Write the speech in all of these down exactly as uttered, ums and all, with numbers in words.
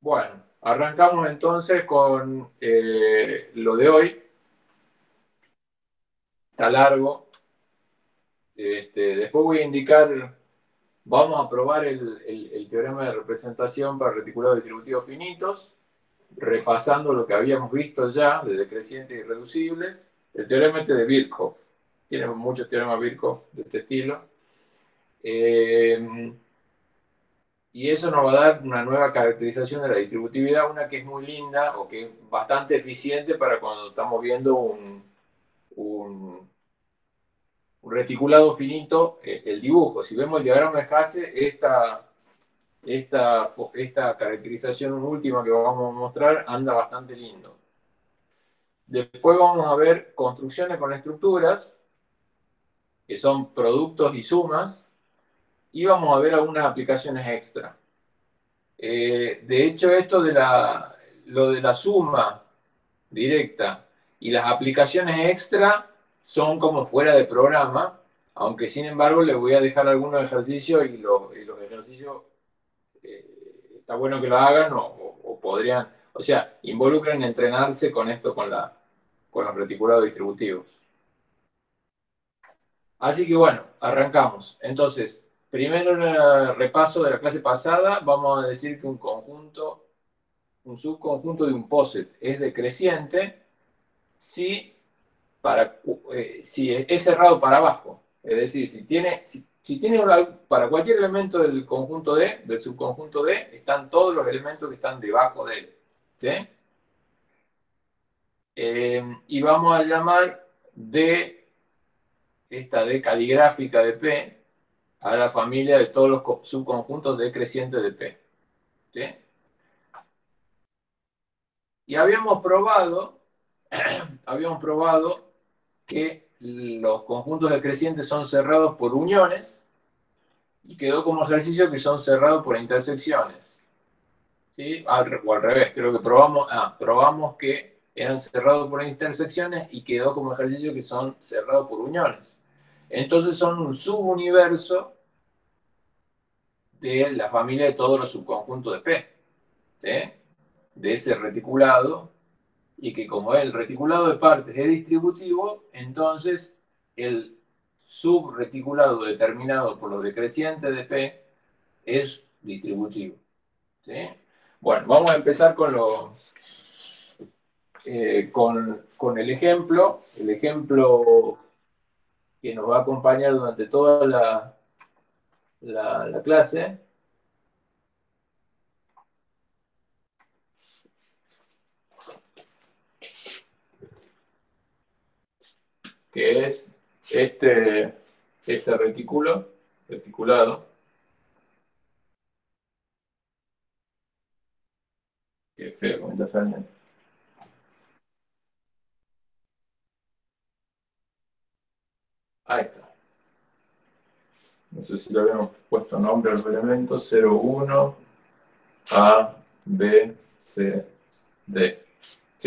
Bueno, arrancamos entonces con eh, lo de hoy. Está largo. Este, después voy a indicar, vamos a probar el, el, el teorema de representación para reticulados distributivos finitos, repasando lo que habíamos visto ya de decrecientes y reducibles. El teorema este de Birkhoff. Tiene muchos teoremas Birkhoff de este estilo. Eh, Y eso nos va a dar una nueva caracterización de la distributividad, una que es muy linda o que es bastante eficiente para cuando estamos viendo un, un, un reticulado finito, eh, el dibujo. Si vemos el diagrama de Hasse, esta, esta, esta caracterización última que vamos a mostrar anda bastante lindo. Después vamos a ver construcciones con estructuras, que son productos y sumas, y vamos a ver algunas aplicaciones extra. Eh, de hecho, esto de la, lo de la suma directa y las aplicaciones extra son como fuera de programa, aunque sin embargo les voy a dejar algunos ejercicios y, lo, y los ejercicios eh, está bueno que lo hagan o, o, o, podrían, o sea, involucren entrenarse con esto, con, la, con los reticulados distributivos. Así que bueno, arrancamos. Entonces, primero en el repaso de la clase pasada, vamos a decir que un conjunto, un subconjunto de un poset es decreciente si, para, eh, si es cerrado para abajo. Es decir, si tiene, si, si tiene una, para cualquier elemento del conjunto D, del subconjunto D, están todos los elementos que están debajo de él. ¿Sí? Eh, y vamos a llamar D, esta D caligráfica de P, a la familia de todos los subconjuntos decrecientes de P. ¿Sí? Y habíamos probado, habíamos probado que los conjuntos decrecientes son cerrados por uniones y quedó como ejercicio que son cerrados por intersecciones. ¿Sí? Al, o al revés, creo que probamos, ah, probamos que eran cerrados por intersecciones y quedó como ejercicio que son cerrados por uniones. Entonces son un subuniverso de la familia de todos los subconjuntos de P. ¿Sí? De ese reticulado, y que como el reticulado de partes es distributivo, entonces el subreticulado determinado por los decrecientes de P es distributivo. ¿Sí? Bueno, vamos a empezar con, lo, eh, con, con el ejemplo, el ejemplo que nos va a acompañar durante toda la, la, la clase. Que es este, este retículo, reticulado, que feo como está saliendo. Ahí está. No sé si le habíamos puesto nombre a los elementos. cero, uno, A, B, C, D. ¿Sí?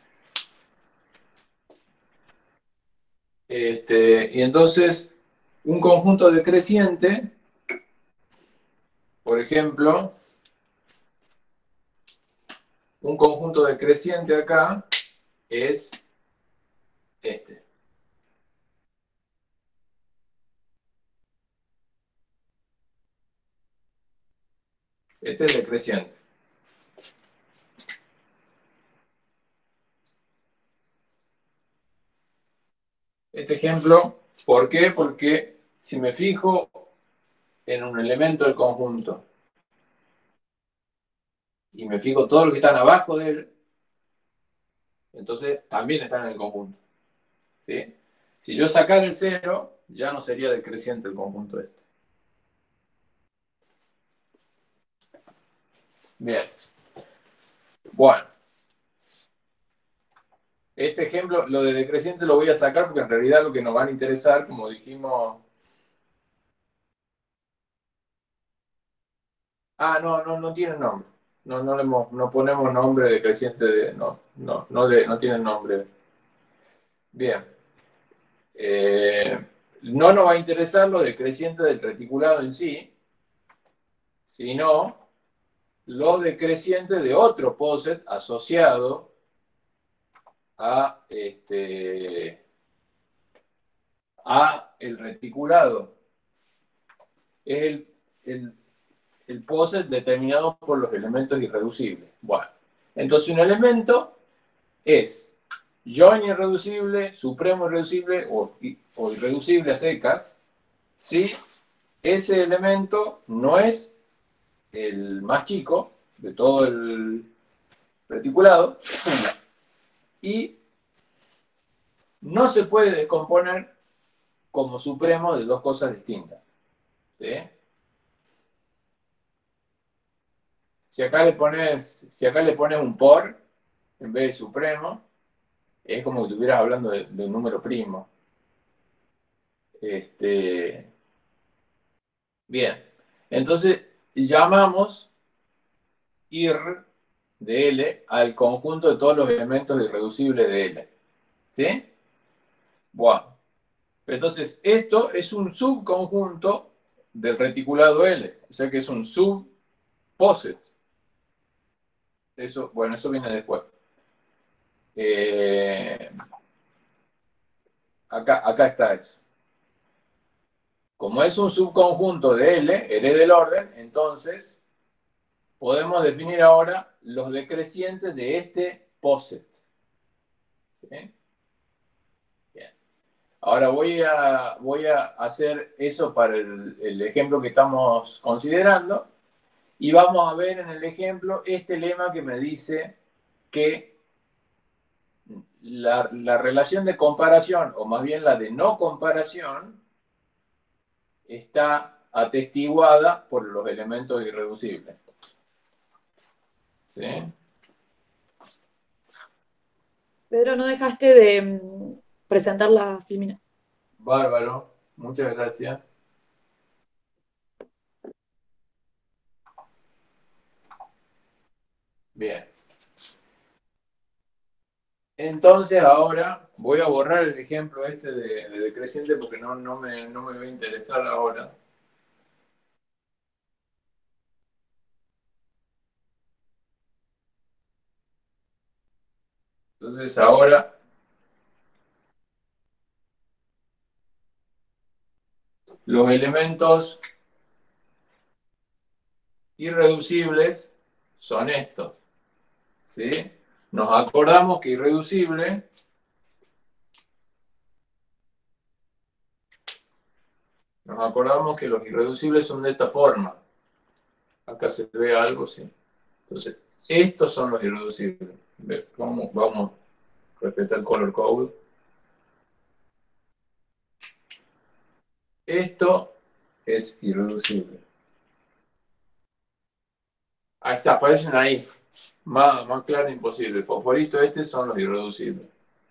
Este, y entonces, un conjunto decreciente, por ejemplo, un conjunto decreciente acá es este. Este es decreciente. Este ejemplo, ¿por qué? Porque si me fijo en un elemento del conjunto y me fijo todo lo que están abajo de él, entonces también están en el conjunto. ¿Sí? Si yo sacara el cero, ya no sería decreciente el conjunto este. Bien. Bueno. Este ejemplo, lo de decreciente lo voy a sacar porque en realidad lo que nos van a interesar, como dijimos... Ah, no, no, no tienen nombre. No, no, le, no ponemos nombre decreciente de... No, no, no, de, no tienen nombre. Bien. Eh, no nos va a interesar lo decreciente del reticulado en sí, sino los decrecientes de otro poset asociado a, este, a el reticulado. Es el, el, el poset determinado por los elementos irreducibles. Bueno, entonces un elemento es join irreducible, supremo irreducible o, o irreducible a secas si ese elemento no es el más chico de todo el reticulado y no se puede descomponer como supremo de dos cosas distintas. ¿Sí? Si acá le pones, si acá le pones un por en vez de supremo, es como que estuvieras hablando de, de un número primo. Este, bien, entonces llamamos ir de L al conjunto de todos los elementos irreducibles de L. ¿Sí? Bueno, entonces esto es un subconjunto del reticulado L, o sea que es un subposet. Eso, bueno, eso viene después. Eh, acá, acá está eso. Como es un subconjunto de L, L del orden, entonces podemos definir ahora los decrecientes de este poset. ¿Sí? Bien. Ahora voy a, voy a hacer eso para el, el ejemplo que estamos considerando y vamos a ver en el ejemplo este lema que me dice que la, la relación de comparación, o más bien la de no comparación, está atestiguada por los elementos irreducibles. ¿Sí? Pedro, no dejaste de mm, presentar la filmina. Bárbaro, muchas gracias. Bien. Entonces ahora voy a borrar el ejemplo este de, de decreciente porque no, no, me, no me va a interesar ahora. Entonces ahora los elementos irreducibles son estos. ¿Sí? Nos acordamos que irreducible nos acordamos que los irreducibles son de esta forma. Acá se ve algo, sí. Entonces, estos son los irreducibles. Vamos, vamos a respetar el color code. Esto es irreducible. Ahí está, aparecen ahí. Más, más claro imposible. El fosforito este son los irreducibles.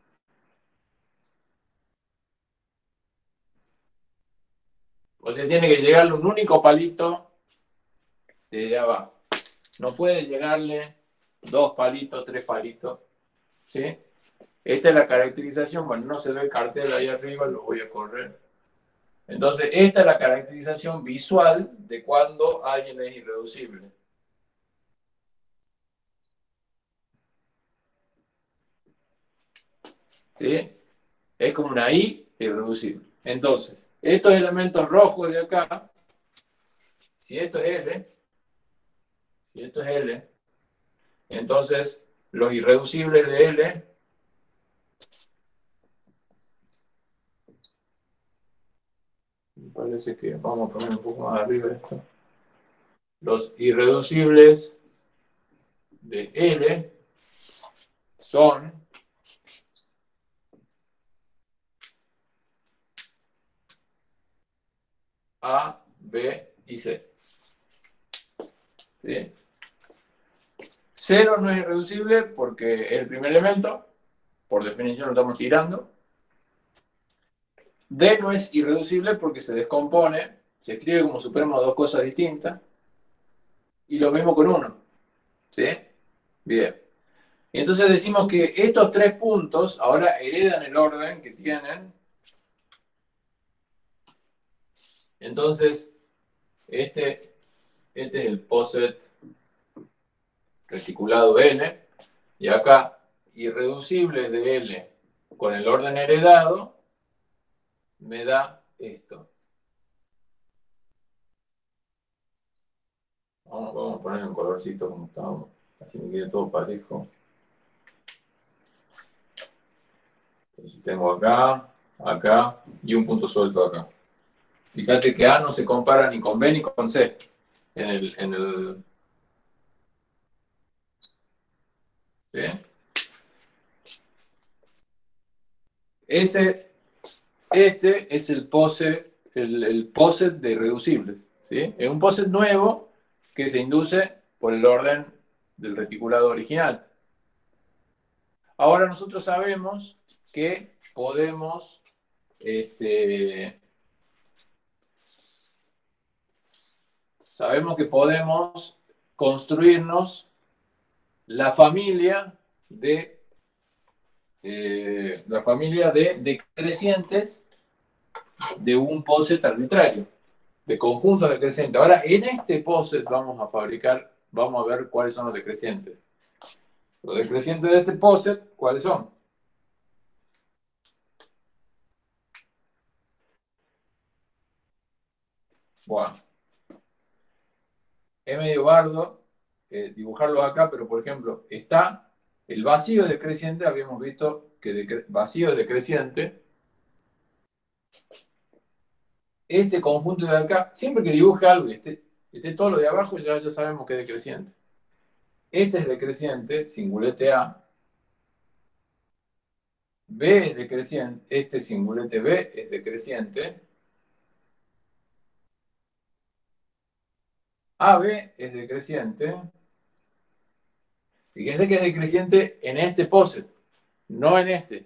O sea, tiene que llegarle un único palito desde abajo. No puede llegarle dos palitos, tres palitos. ¿Sí? Esta es la caracterización. Bueno, no se ve el cartel ahí arriba, lo voy a correr. Entonces, esta es la caracterización visual de cuando alguien es irreducible. ¿Sí? Es como una I irreducible. Entonces, estos elementos rojos de acá, si esto es L, si esto es L, entonces los irreducibles de L, me parece que vamos a poner un poco más arriba esto, los irreducibles de L son A, B y C. ¿Sí? Cero no es irreducible porque es el primer elemento, por definición lo estamos tirando. D no es irreducible porque se descompone, se escribe como supremo de dos cosas distintas. Y lo mismo con uno. ¿Sí? Bien. Y entonces decimos que estos tres puntos ahora heredan el orden que tienen. Entonces, este, este es el poset reticulado L, y acá irreducibles de L con el orden heredado, me da esto. Vamos, vamos a poner un colorcito como estamos, así me quede todo parejo. Entonces tengo acá, acá y un punto suelto acá. Fíjate que A no se compara ni con B ni con C en el... En el ¿sí? Ese, este es el poset, el, el poset de irreducibles. ¿Sí? Es un poset nuevo que se induce por el orden del reticulado original. Ahora nosotros sabemos que podemos este, sabemos que podemos construirnos la familia de eh, la familia de decrecientes de un poset arbitrario, de conjuntos decrecientes. Ahora, en este poset vamos a fabricar, vamos a ver cuáles son los decrecientes. Los decrecientes de este poset, ¿cuáles son? Bueno, es medio bardo eh, dibujarlos acá, pero por ejemplo, está el vacío decreciente, habíamos visto que decre vacío es decreciente. Este conjunto de acá, siempre que dibuje algo y esté, esté todo lo de abajo, ya, ya sabemos que es decreciente. Este es decreciente, singulete A. B es decreciente, este singulete B es decreciente. A B es decreciente. Fíjense que es decreciente en este poset, no en este.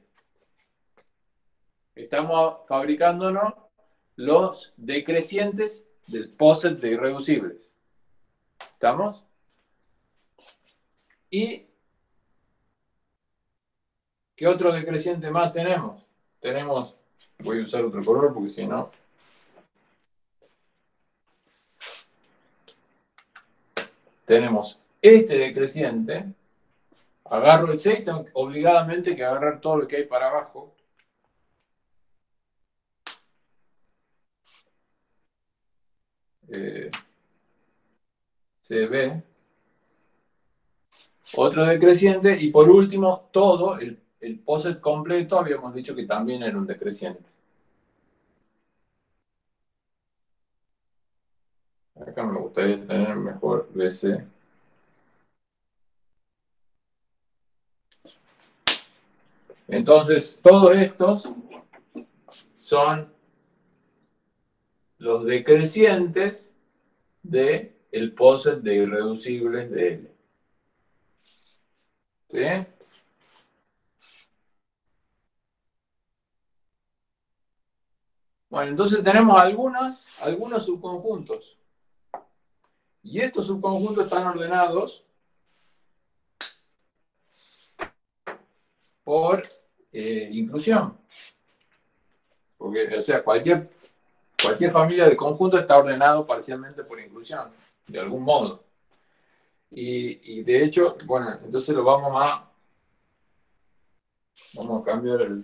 Estamos fabricándonos los decrecientes del poset de irreducibles. ¿Estamos? ¿Y qué otro decreciente más tenemos? Tenemos, voy a usar otro color porque si no... Tenemos este decreciente, agarro el seis, tengo obligadamente que agarrar todo lo que hay para abajo. Eh, C B. Otro decreciente, y por último, todo, el, el poset completo, habíamos dicho que también era un decreciente. Acá me gustaría tener mejor B C. Entonces, todos estos son los decrecientes del de poset de irreducibles de L. ¿Sí? Bueno, entonces tenemos algunas, algunos subconjuntos. Y estos subconjuntos están ordenados por eh, inclusión. Porque, o sea, cualquier, cualquier familia de conjuntos está ordenado parcialmente por inclusión, de algún modo. Y, y de hecho, bueno, entonces lo vamos a, vamos a cambiar el,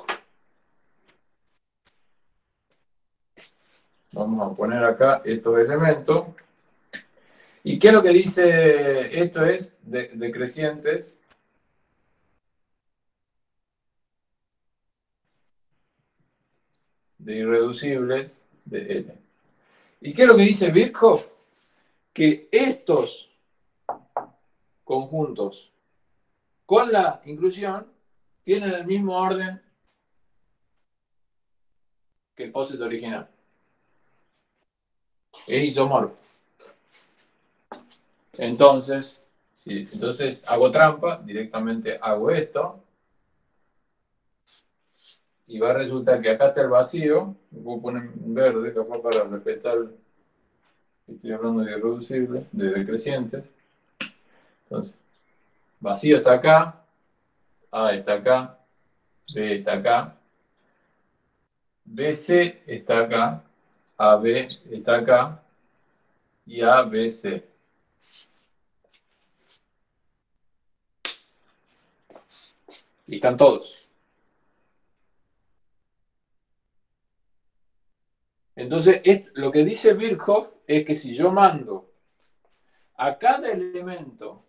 vamos a poner acá estos elementos. ¿Y qué es lo que dice esto? Es de, decrecientes de irreducibles de L. ¿Y qué es lo que dice Birkhoff? Que estos conjuntos con la inclusión tienen el mismo orden que el poset original. Es isomorfo. Entonces, sí, entonces hago trampa, directamente hago esto, y va a resultar que acá está el vacío, lo puedo poner en verde, capaz para respetar, estoy hablando de irreducibles, de decrecientes. Entonces, vacío está acá, A está acá, B está acá, B C está acá, A B está acá, y A B C. Y están todos. Entonces, es, lo que dice Birkhoff es que si yo mando a cada elemento,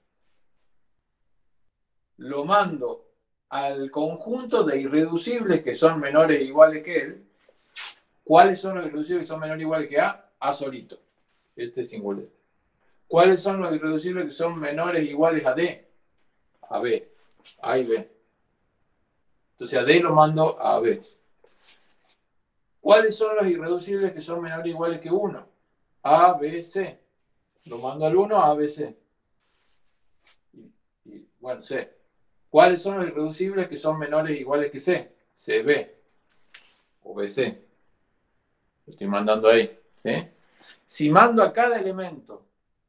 lo mando al conjunto de irreducibles que son menores o iguales que él, ¿cuáles son los irreducibles que son menores o iguales que A? A solito. Este singulete. ¿Cuáles son los irreducibles que son menores o iguales a D? A B. A y B. Entonces a D lo mando a B. ¿Cuáles son los irreducibles que son menores o iguales que uno? A, B, C. Lo mando al uno, A, B, C. Y, y, bueno, C. ¿Cuáles son los irreducibles que son menores o iguales que C? C, B. O B, C. Lo estoy mandando ahí. ¿Sí? Si mando a cada elemento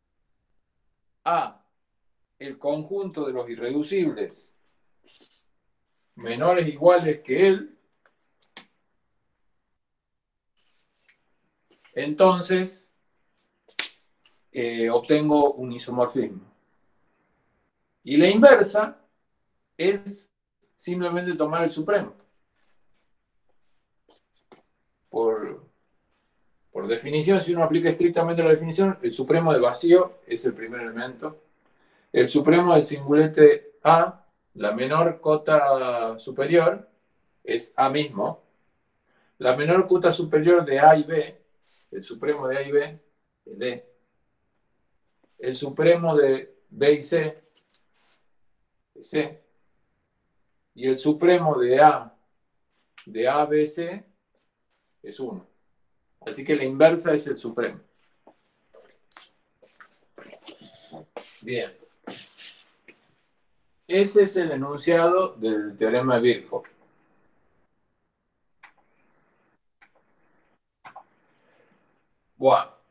A el conjunto de los irreducibles menores o iguales que él, entonces eh, obtengo un isomorfismo. Y la inversa es simplemente tomar el supremo. Por, por definición, si uno aplica estrictamente la definición, el supremo del vacío es el primer elemento. El supremo del singulete A, la menor cota superior, es A mismo. La menor cota superior de A y B, el supremo de A y B, es D. El supremo de B y C, es C. Y el supremo de A, de A, B, C, es uno. Así que la inversa es el supremo. Bien. Ese es el enunciado del teorema de Birkhoff. Bueno.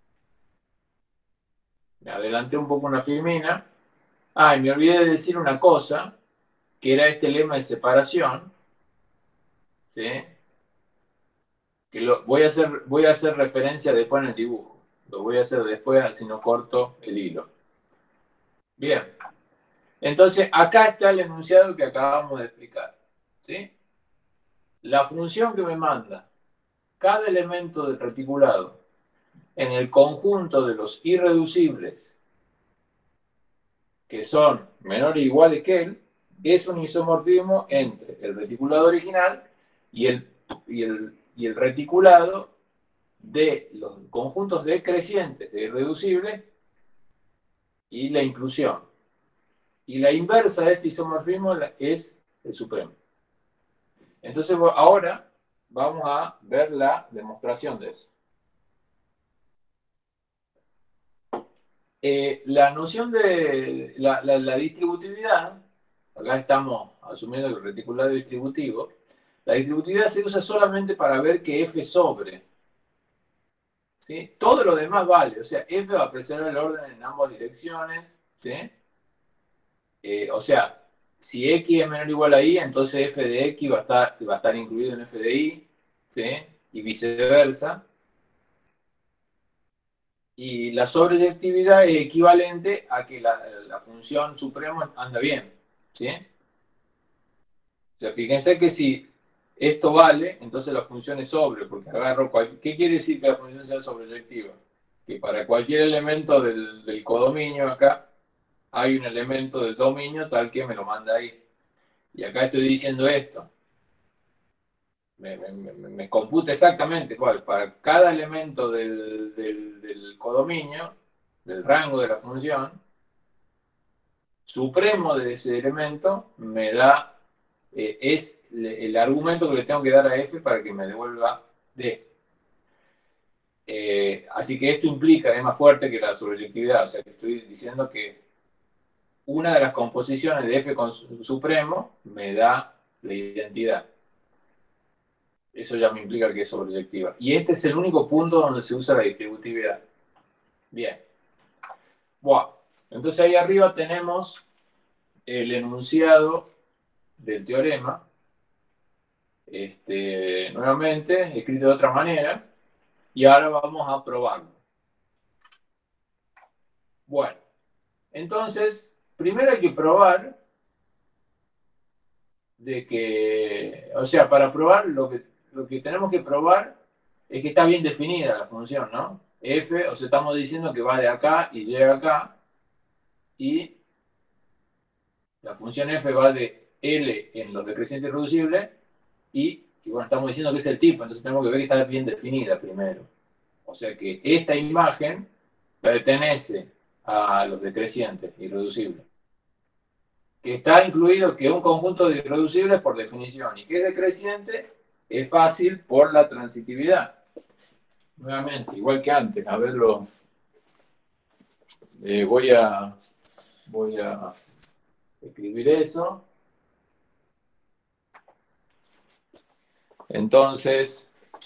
Me adelanté un poco una filmina. Ah, y me olvidé de decir una cosa, que era este lema de separación. ¿Sí? Que lo, voy, a hacer, voy a hacer referencia después en el dibujo. Lo voy a hacer después, así no corto el hilo. Bien. Entonces, acá está el enunciado que acabamos de explicar. ¿Sí? La función que me manda cada elemento del reticulado en el conjunto de los irreducibles que son menores o iguales que él, es un isomorfismo entre el reticulado original y el, y el, y el reticulado de los conjuntos decrecientes de irreducibles y la inclusión. Y la inversa de este isomorfismo es el supremo. Entonces ahora vamos a ver la demostración de eso. Eh, la noción de la, la, la distributividad, acá estamos asumiendo que el reticulado es distributivo, la distributividad se usa solamente para ver que F sobre. ¿Sí? Todo lo demás vale, o sea, F va a preservar el orden en ambas direcciones. ¿Sí? Eh, o sea, si X es menor o igual a Y, entonces F de X va a estar, va a estar incluido en F de Y, ¿sí? Y viceversa. Y la sobreyectividad es equivalente a que la, la función supremo anda bien. ¿Sí? O sea, fíjense que si esto vale, entonces la función es sobre, porque agarro cualquier... ¿Qué quiere decir que la función sea sobreyectiva? Que para cualquier elemento del, del codominio acá, hay un elemento del dominio tal que me lo manda ahí. Y acá estoy diciendo esto. Me, me, me, me computa exactamente cuál. Para cada elemento del, del, del codominio, del rango de la función, supremo de ese elemento me da, eh, es el argumento que le tengo que dar a F para que me devuelva D. Eh, así que esto implica, es más fuerte que la sobreyectividad, o sea que estoy diciendo que una de las composiciones de F con supremo me da la identidad. Eso ya me implica que es sobreyectiva. Y este es el único punto donde se usa la distributividad. Bien. Bueno, entonces ahí arriba tenemos el enunciado del teorema. Este, nuevamente, escrito de otra manera. Y ahora vamos a probarlo. Bueno, entonces, primero hay que probar de que, o sea, para probar lo que, lo que tenemos que probar es que está bien definida la función, ¿no? F, o sea, estamos diciendo que va de acá y llega acá, y la función f va de L en los decrecientes irreducibles, y, y bueno, estamos diciendo que es el tipo, entonces tenemos que ver que está bien definida primero. O sea que esta imagen pertenece a los decrecientes irreducibles, que está incluido que un conjunto de irreducibles por definición y que es decreciente es fácil por la transitividad. Nuevamente, igual que antes, a verlo, eh, voy a voy a escribir eso. Entonces,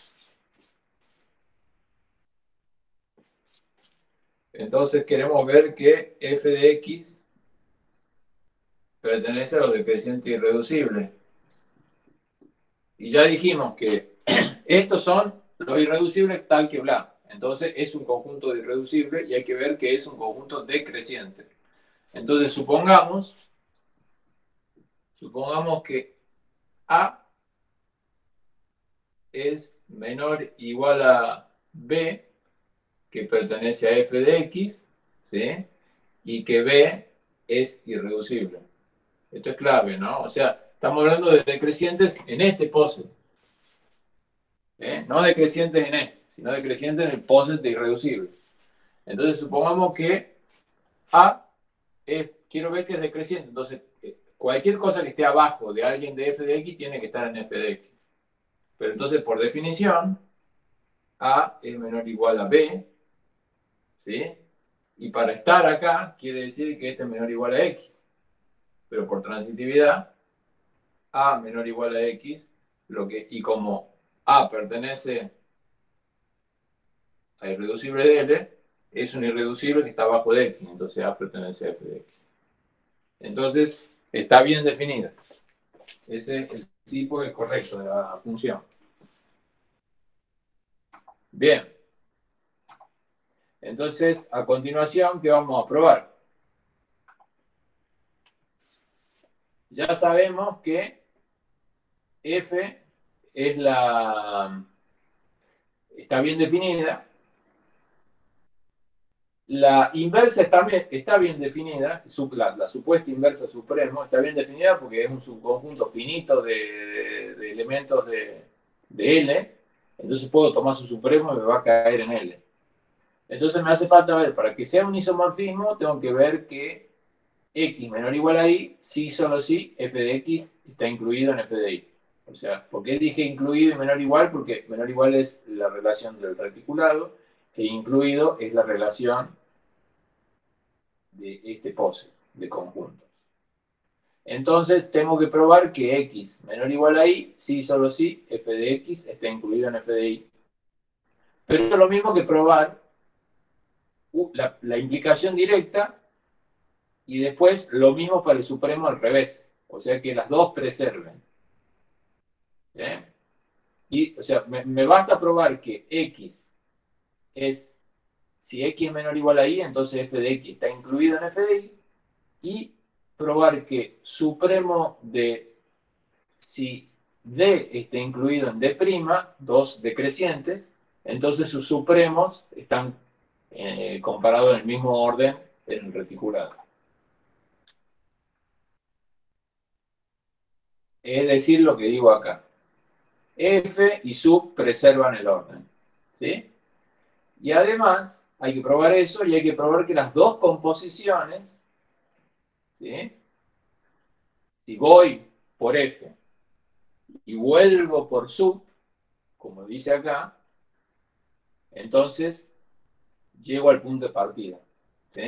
entonces queremos ver que f de x pertenece a los decrecientes irreducibles. Y ya dijimos que estos son los irreducibles tal que bla. Entonces es un conjunto de irreducibles y hay que ver que es un conjunto decreciente. Entonces supongamos, supongamos que A es menor o igual a B, que pertenece a f de x, ¿sí? Y que B es irreducible. Esto es clave, ¿no? O sea, estamos hablando de decrecientes en este poset. ¿Eh? No decrecientes en este, sino decrecientes en el poset de irreducible. Entonces, supongamos que A es, quiero ver que es decreciente. Entonces, cualquier cosa que esté abajo de alguien de f de x tiene que estar en f de x. Pero entonces, por definición, A es menor o igual a B, ¿sí? Y para estar acá, quiere decir que este es menor o igual a x. Pero por transitividad, A menor o igual a x, lo que, y como A pertenece a irreducible de L, es un irreducible que está abajo de x, entonces A pertenece a f de x. Entonces, está bien definida. Ese es el tipo es correcto de la función. Bien. Entonces, a continuación, ¿qué vamos a probar? Ya sabemos que f es la... está bien definida. La inversa está, está bien definida, la, la, supuesta inversa supremo está bien definida porque es un subconjunto finito de, de, de elementos de, de L, entonces puedo tomar su supremo y me va a caer en L. Entonces me hace falta ver, para que sea un isomorfismo, tengo que ver que x menor o igual a y, sí, solo sí, f de x está incluido en f de y. O sea, ¿por qué dije incluido y menor o igual? Porque menor o igual es la relación del reticulado, e incluido es la relación de este pose de conjuntos. Entonces tengo que probar que x menor o igual a y, sí, solo sí, f de x está incluido en f de y. Pero es lo mismo que probar uh, la, la implicación directa y después lo mismo para el supremo al revés. O sea que las dos preserven. ¿Eh? Y, o sea, me, me basta probar que x es, si x es menor o ', y, entonces f de x está incluido en f de y, y probar que supremo de, si d está incluido en d', dos decrecientes, entonces sus supremos están eh, comparados en el mismo orden en el reticulado. Es decir, lo que digo acá. F y sub preservan el orden. ¿Sí? Y además, hay que probar eso y hay que probar que las dos composiciones, ¿sí? Si voy por F y vuelvo por sub, como dice acá, entonces llego al punto de partida. ¿Sí?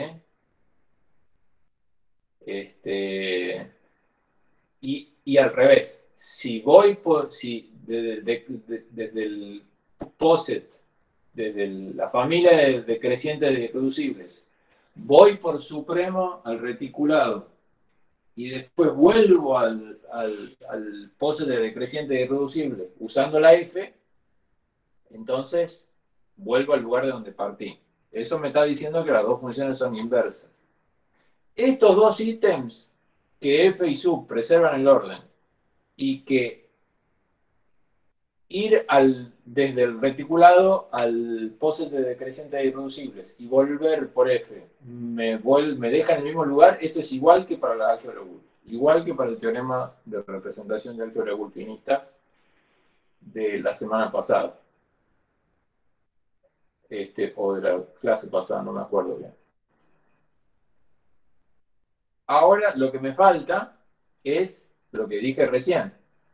Este, y, y al revés, si voy por, si desde de, de, de, de, el poset, desde la familia de, de crecientes de irreducibles, voy por supremo al reticulado y después vuelvo al, al, al poset de decreciente de irreducible usando la F, entonces vuelvo al lugar de donde partí. Eso me está diciendo que las dos funciones son inversas. Estos dos ítems, que F y sub preservan el orden, y que ir al, desde el reticulado al poset de decrecientes irreducibles y volver por F me, vuelve, me deja en el mismo lugar, esto es igual que para la álgebra Boole, igual que para el teorema de representación de álgebra Boole finitas de la semana pasada, este, o de la clase pasada, no me acuerdo bien. Ahora lo que me falta es lo que dije recién,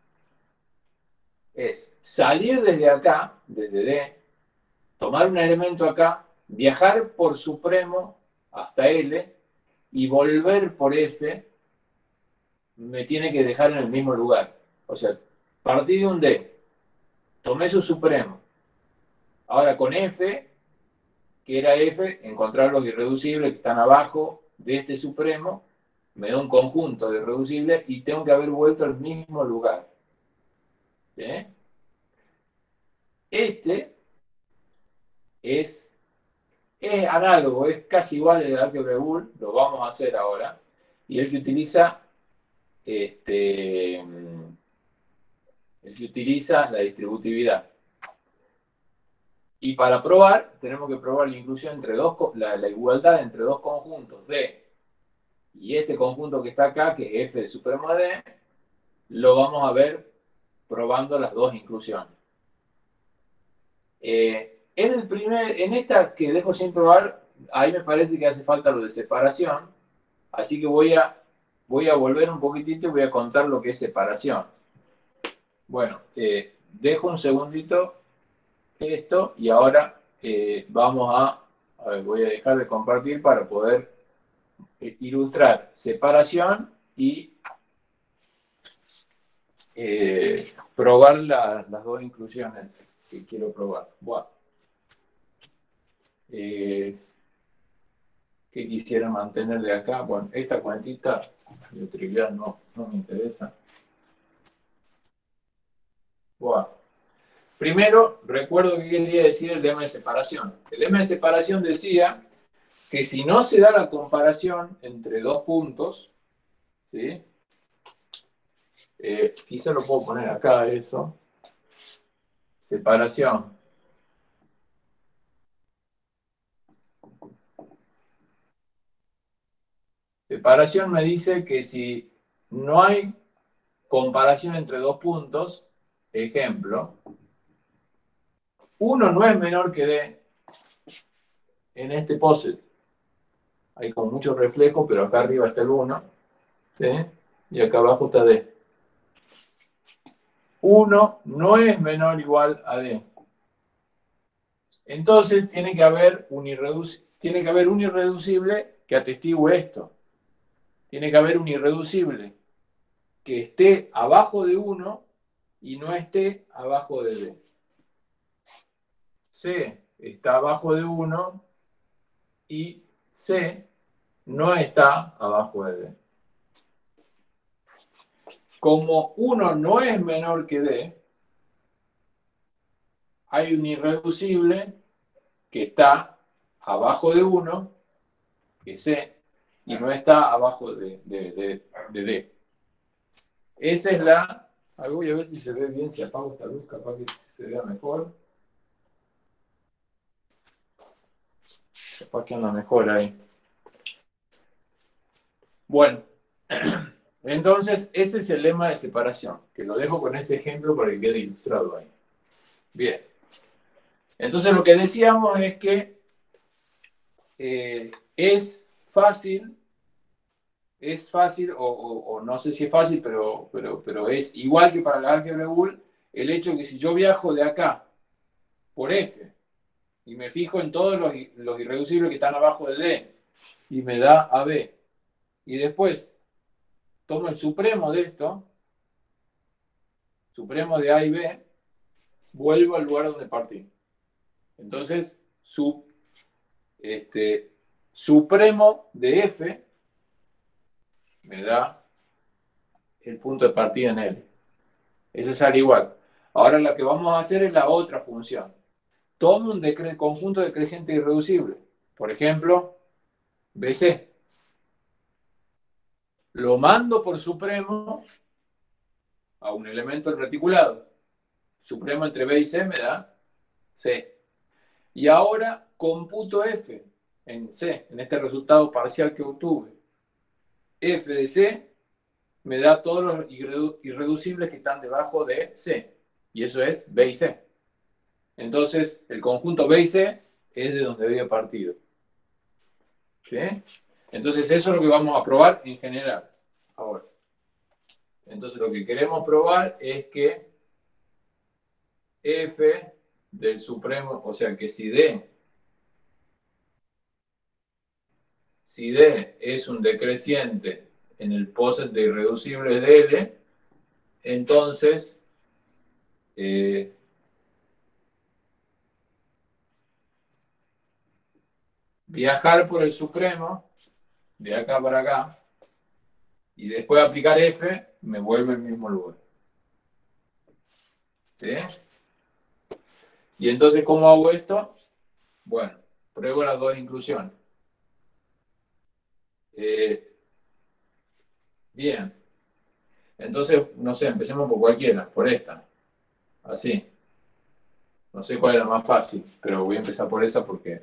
es salir desde acá, desde D, tomar un elemento acá, viajar por supremo hasta L y volver por F, me tiene que dejar en el mismo lugar. O sea, partí de un D, tomé su supremo. Ahora con F, que era F, encontrar los irreducibles que están abajo de este supremo, me da un conjunto de irreducibles y tengo que haber vuelto al mismo lugar. ¿Sí? Este es, es análogo, es casi igual al álgebra Boole, lo vamos a hacer ahora, y el que utiliza este, el que utiliza la distributividad. Y para probar, tenemos que probar la inclusión entre dos, la, la igualdad entre dos conjuntos D y este conjunto que está acá, que es F de supremo de D, lo vamos a ver probando las dos inclusiones. Eh, en, el primer, en esta que dejo sin probar, ahí me parece que hace falta lo de separación, así que voy a, voy a volver un poquitito y voy a contar lo que es separación. Bueno, eh, dejo un segundito esto y ahora eh, vamos a, a ver, voy a dejar de compartir para poder eh, ilustrar separación y eh, probar la, las dos inclusiones que quiero probar. Bueno, eh, ¿qué quisiera mantener de acá? Bueno, esta cuentita de trivial no, no me interesa. Bueno, primero, recuerdo que quería decir el lema de separación. El lema de separación decía que si no se da la comparación entre dos puntos, ¿sí? Eh, quizá lo puedo poner acá eso. Separación. Separación me dice que si no hay comparación entre dos puntos, ejemplo, uno no es menor que D en este poset. Hay con mucho reflejo, pero acá arriba está el uno, ¿sí? Y acá abajo está D. uno no es menor o igual a D. Entonces tiene que haber un irreducible, tiene que haber un irreducible que atestigue esto. Tiene que haber un irreducible que esté abajo de uno y no esté abajo de D. C está abajo de uno y C no está abajo de D. Como uno no es menor que D, hay un irreducible que está abajo de uno, que es C, y no está abajo de, de, de, de D. Esa es la... Voy a ver si se ve bien, si apago esta luz, capaz que se vea mejor. Capaz que anda mejor ahí. Bueno, entonces ese es el lema de separación, que lo dejo con ese ejemplo para que quede ilustrado ahí. Bien. Entonces lo que decíamos es que eh, es fácil, es fácil, o, o, o no sé si es fácil, pero, pero, pero es igual que para la álgebra Boole, el hecho de que si yo viajo de acá por F y me fijo en todos los, los irreducibles que están abajo de D y me da A B, y después tomo el supremo de esto, supremo de A y B, vuelvo al lugar donde partí. Entonces, su, este, supremo de F me da el punto de partida en L. Ese sale igual. Ahora lo que vamos a hacer es la otra función. Tomo un conjunto decreciente irreducible. Por ejemplo, B C. Lo mando por supremo a un elemento del reticulado. Supremo entre B y C me da C. Y ahora computo F en C, en este resultado parcial que obtuve. F de C me da todos los irreducibles que están debajo de C. Y eso es B y C. Entonces, el conjunto B y C es de donde había partido. ¿Sí? Entonces, eso es lo que vamos a probar en general. Ahora. Entonces, lo que queremos probar es que F del supremo, o sea, que si D, si D es un decreciente en el poset de irreducibles de L, entonces eh, viajar por el supremo de acá para acá y después aplicar F me vuelve al mismo lugar. ¿Sí? Y entonces, ¿cómo hago esto? Bueno, pruebo las dos inclusiones. Eh, bien. Entonces, no sé, empecemos por cualquiera, por esta. Así. No sé cuál es la más fácil, pero voy a empezar por esa porque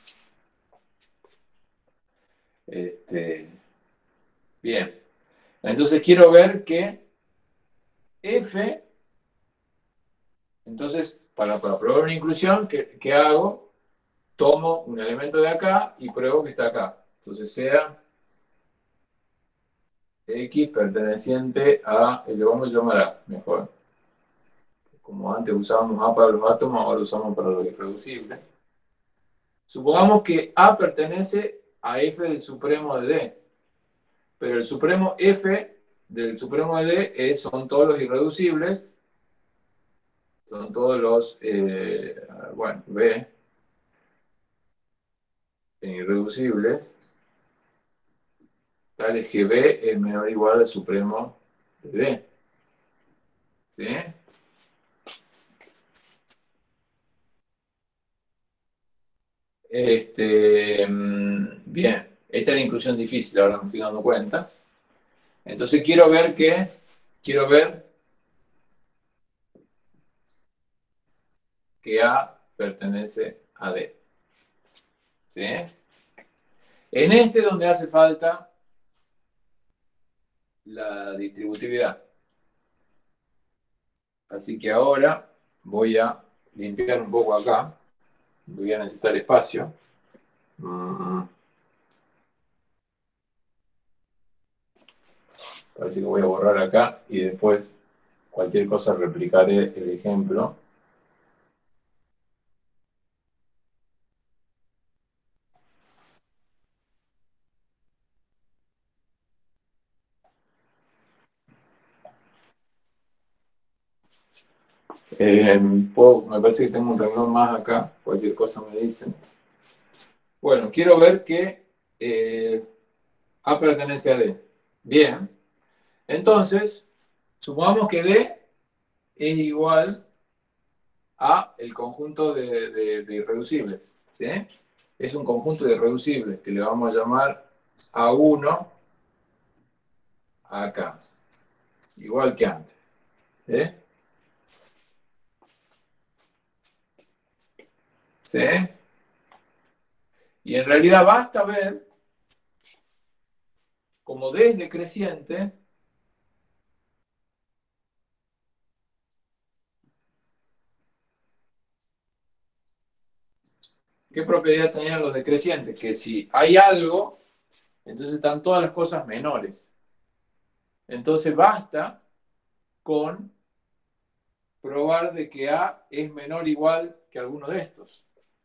este, bien. Entonces quiero ver que F, entonces, para, para probar una inclusión, ¿qué, ¿qué hago? Tomo un elemento de acá y pruebo que está acá. Entonces sea X perteneciente a, le vamos a llamar A, mejor. Como antes usábamos A para los átomos, ahora lo usamos para los irreducibles. Supongamos que A pertenece a F del supremo de D, pero el supremo F del supremo de D es, son todos los irreducibles, son todos los, eh, bueno, B en irreducibles, tales que B es menor o igual al supremo de D. ¿Sí? Este, bien, esta es la inclusión difícil, ahora me estoy dando cuenta. Entonces quiero ver que, quiero ver que A pertenece a D. ¿Sí? En este donde hace falta la distributividad. Así que ahora voy a limpiar un poco acá. Voy a necesitar espacio. Así que voy a borrar acá y después cualquier cosa replicaré el ejemplo. Eh, puedo, me parece que tengo un renglón más acá. Cualquier cosa me dicen. Bueno, quiero ver que eh, A pertenece a D. Bien. Entonces, supongamos que D es igual a el conjunto de, de, de irreducibles. ¿Sí? Es un conjunto de irreducibles que le vamos a llamar A uno acá. Igual que antes. ¿Sí? ¿Sí? Y en realidad basta ver como D es decreciente, ¿qué propiedad tenían los decrecientes? Que si hay algo, entonces están todas las cosas menores. Entonces basta con probar de que A es menor o igual que alguno de estos.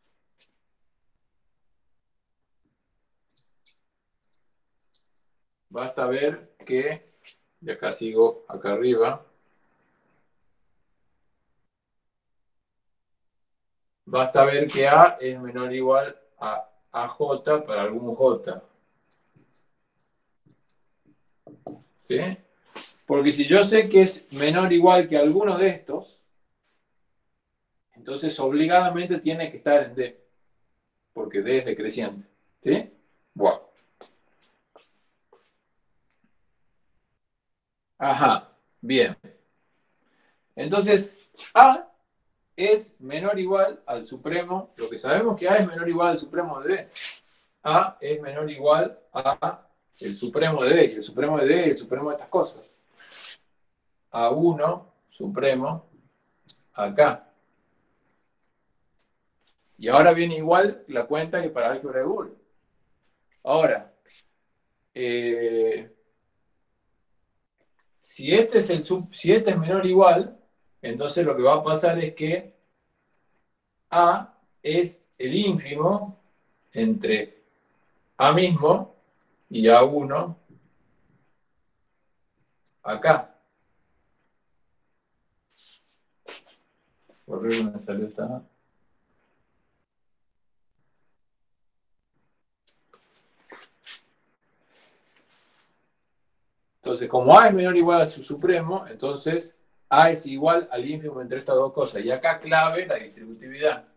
Basta ver que, y acá sigo acá arriba, basta ver que A es menor o igual a AJ para algún J. ¿Sí? Porque si yo sé que es menor o igual que alguno de estos, entonces obligadamente tiene que estar en D, porque D es decreciente. ¿Sí? Bueno. Ajá, bien. Entonces, A es menor o igual al supremo, lo que sabemos que A es menor o igual al supremo de B. A es menor o igual a el supremo de B, y el supremo de D y el supremo de estas cosas. A uno supremo acá. Y ahora viene igual la cuenta que para álgebra de Boole. Ahora, eh, si, este es el sub, si este es menor o igual, entonces lo que va a pasar es que A es el ínfimo entre A mismo y A uno acá. Por ver dónde salió esta. Entonces, como A es menor o igual a su supremo, entonces A es igual al ínfimo entre estas dos cosas. Y acá clave la distributividad.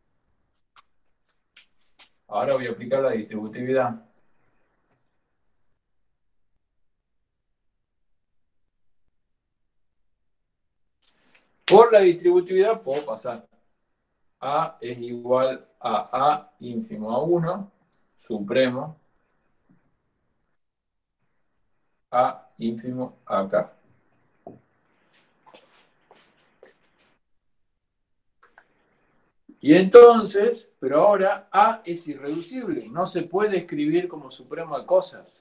Ahora voy a aplicar la distributividad. Por la distributividad puedo pasar. A es igual a A ínfimo a uno, supremo, A ínfimo acá. Y entonces, pero ahora A es irreducible, no se puede escribir como supremo de cosas.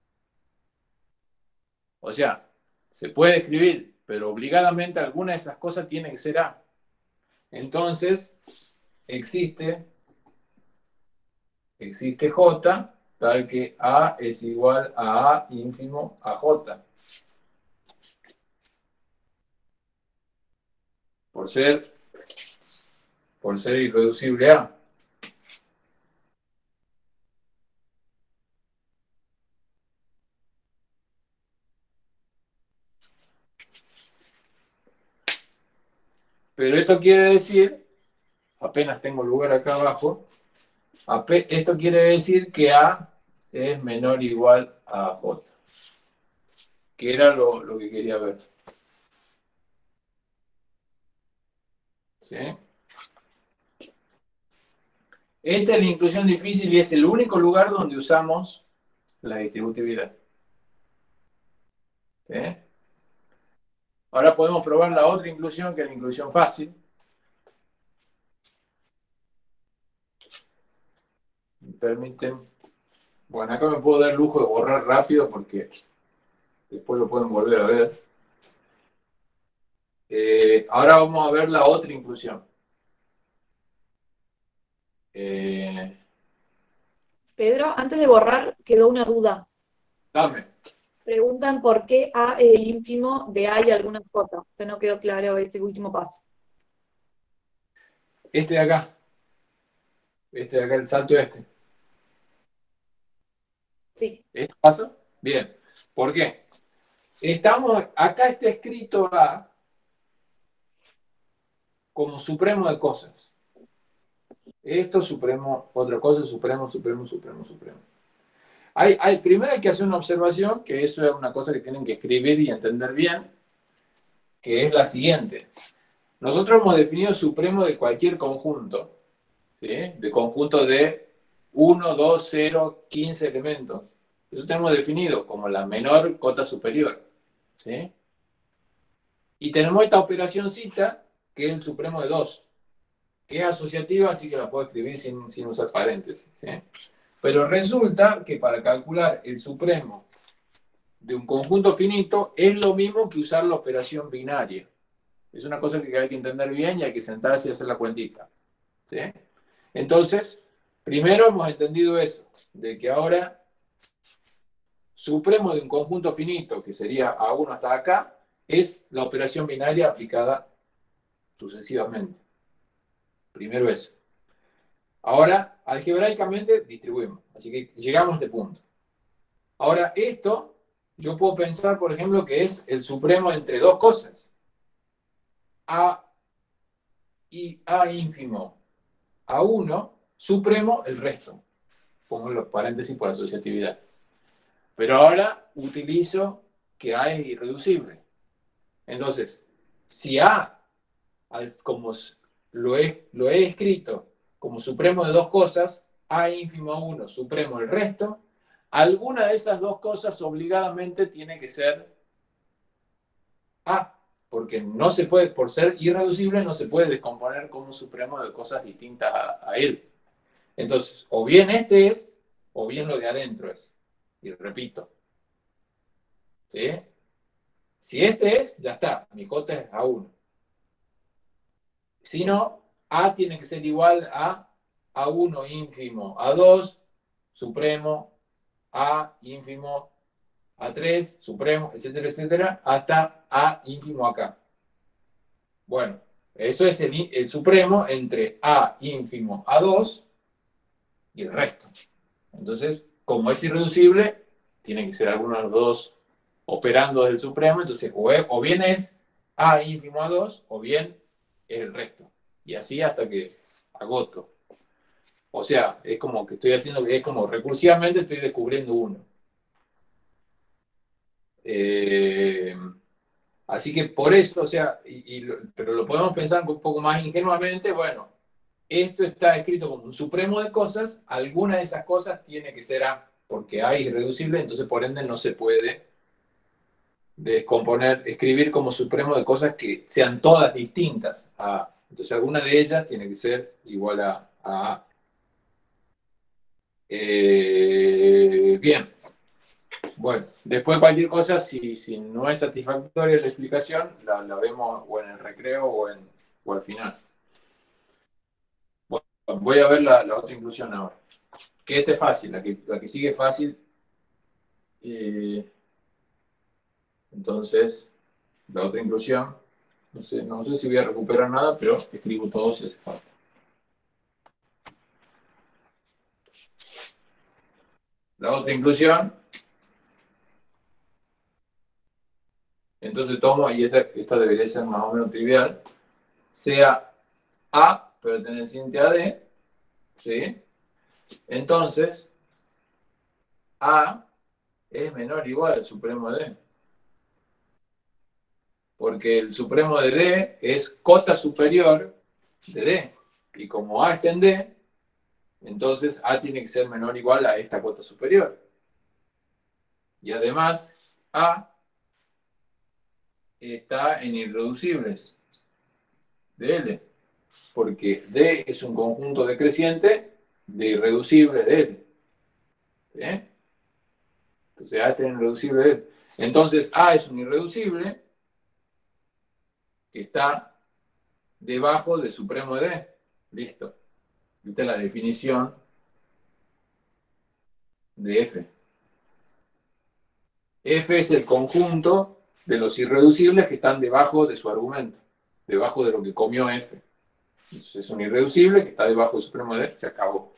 O sea, se puede escribir, pero obligadamente alguna de esas cosas tiene que ser A. Entonces, existe, existe J, tal que A es igual a A ínfimo a J. Por ser, por ser irreducible A. Pero esto quiere decir, apenas tengo lugar acá abajo, esto quiere decir que A es menor o igual a J, que era lo, lo que quería ver. ¿Sí? Esta es la inclusión difícil y es el único lugar donde usamos la distributividad. ¿Sí? Ahora podemos probar la otra inclusión, que es la inclusión fácil. Me permiten. Bueno, acá me puedo dar el lujo de borrar rápido porque después lo pueden volver a ver. Eh, ahora vamos a ver la otra inclusión. Eh, Pedro, antes de borrar, quedó una duda. dame. Preguntan por qué A es el ínfimo de A y algunas J. Que no quedó claro ese último paso. Este de acá. Este de acá, el salto este. Sí. ¿Este paso? Bien. ¿Por qué? Estamos, acá está escrito A como supremo de cosas. Esto supremo, otra cosa, supremo, supremo, supremo, supremo. Hay, hay, primero hay que hacer una observación, que eso es una cosa que tienen que escribir y entender bien, que es la siguiente. Nosotros hemos definido supremo de cualquier conjunto, ¿sí? De conjunto de uno, dos, cero, quince elementos. Eso tenemos definido como la menor cota superior. ¿Sí? Y tenemos esta operacióncita, que es el supremo de dos, que es asociativa, así que la puedo escribir sin, sin usar paréntesis. ¿Sí? Pero resulta que para calcular el supremo de un conjunto finito es lo mismo que usar la operación binaria. Es una cosa que hay que entender bien y hay que sentarse y hacer la cuentita. ¿Sí? Entonces, primero hemos entendido eso, de que ahora supremo de un conjunto finito, que sería A uno hasta acá, es la operación binaria aplicada sucesivamente. Primero eso. Ahora, algebraicamente distribuimos. Así que llegamos a este punto. Ahora, esto, yo puedo pensar, por ejemplo, que es el supremo entre dos cosas. A y A ínfimo a uno, supremo el resto. Pongo los paréntesis por asociatividad. Pero ahora utilizo que A es irreducible. Entonces, si A, como lo he, lo he escrito como supremo de dos cosas, A ínfimo a uno, supremo el resto, alguna de esas dos cosas obligadamente tiene que ser A, porque no se puede, por ser irreducible, no se puede descomponer como supremo de cosas distintas a, a él. Entonces, o bien este es, o bien lo de adentro es. Y repito, ¿sí? Si este es, ya está, mi J es A uno. Si no, A tiene que ser igual a A uno ínfimo, A dos, supremo, A ínfimo, A tres, supremo, etcétera, etcétera, hasta A ínfimo acá. Bueno, eso es el, el supremo entre A ínfimo, A dos y el resto. Entonces, como es irreducible, tiene que ser alguno de los dos operando del supremo, entonces o, es, o bien es A ínfimo a dos, o bien es el resto. Y así hasta que agoto. O sea, es como que estoy haciendo, es como recursivamente estoy descubriendo uno. Eh, así que por eso, o sea, y, y lo, pero lo podemos pensar un poco más ingenuamente, bueno, esto está escrito como un supremo de cosas, alguna de esas cosas tiene que ser A, porque A es irreducible, entonces por ende no se puede descomponer, escribir como supremo de cosas que sean todas distintas a A. Entonces alguna de ellas tiene que ser igual a A. Eh, bien, bueno, después cualquier cosa, si, si no es satisfactoria la explicación, la, la vemos o en el recreo o, en, o al final. Bueno, voy a ver la, la otra inclusión ahora. Que este es fácil, la que, la que sigue fácil. Eh, entonces, la otra inclusión, no sé, no sé si voy a recuperar nada, pero escribo todo si hace falta. La otra inclusión, entonces tomo, y esta, esta debería ser más o menos trivial, sea A perteneciente a D, ¿sí? Entonces, A es menor o igual al supremo de D. Porque el supremo de D es cota superior de D. Y como A está en D, entonces A tiene que ser menor o igual a esta cota superior. Y además, A está en irreducibles de L. Porque D es un conjunto decreciente de irreducibles de L. ¿Sí? Entonces A está en irreducible de L. Entonces A es un irreducible que está debajo del supremo de D. Listo. Esta es la definición de F. F es el conjunto de los irreducibles que están debajo de su argumento, debajo de lo que comió F. Entonces es un irreducible que está debajo del supremo de D. Se acabó.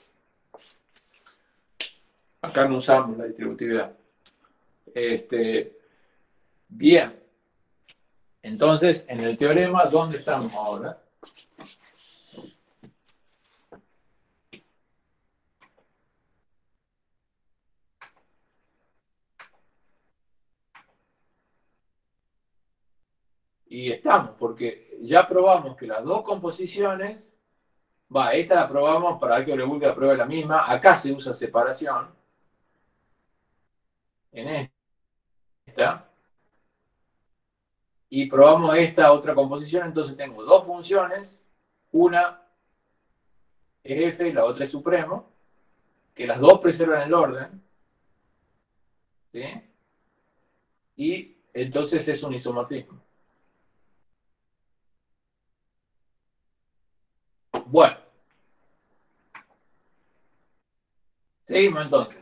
Acá no usamos la distributividad. Este, bien. Entonces, en el teorema, ¿dónde estamos ahora? Y estamos, porque ya probamos que las dos composiciones, va, esta la probamos para que le guste la prueba la misma, acá se usa separación, en esta, y probamos esta otra composición, entonces tengo dos funciones, una es f y la otra es supremo, que las dos preservan el orden, ¿sí? Y entonces es un isomorfismo. Bueno, seguimos entonces.